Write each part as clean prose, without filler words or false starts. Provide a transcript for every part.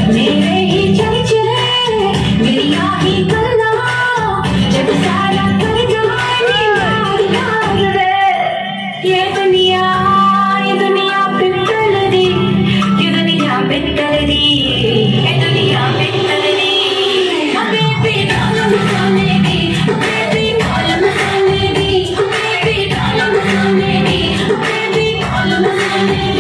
मेरे ही चर्चे मेरी आही गल्ला जब सारा कर जाने यार रे ये दुनिया पित्तल दी ये दुनिया पित्तल दी ये दुनिया पित्तल दी हमें भी डालम सोने दी हमें भी डालम सोने दी हमें भी डालम सोने दी हमें भी डालम सोने दी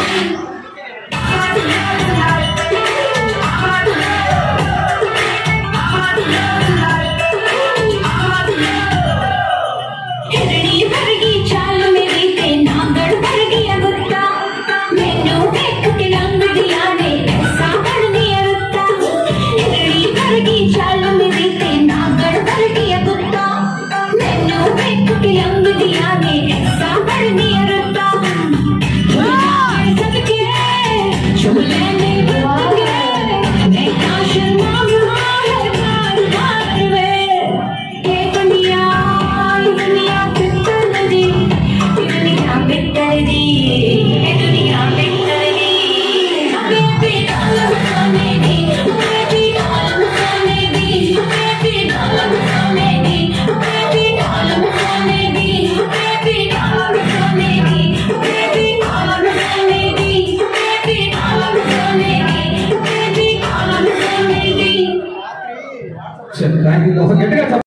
हिरणी वर्गी चाल मेरी ते नांगड़ वर्गी अगुत्ता मैनू देख के रंग दिया ने ऐसा बन दिया रुत्ता हिरणी वर्गी चाल मेरी ते नांगड़ वर्गी अगुत्ता मैनू देख के रंग दिया ने ऐसा बन दिया रुत्ता सबके चुले ने मैं काशन मांगना है बार बार वे ये दुनिया पित्तल दी ये दुनिया पित्तल दी ये दुनिया पित्तल दी हमें भी डालम सोने दी हमें भी डालम सोने दी हमें भी डालम सोने दी हमें भी डालम सोने दी हमें भी डालम सोने दी हमें भी डालम सोने दी हमें भी डालम सोने दी हमें भी डालम सोने दी चल थैंक यू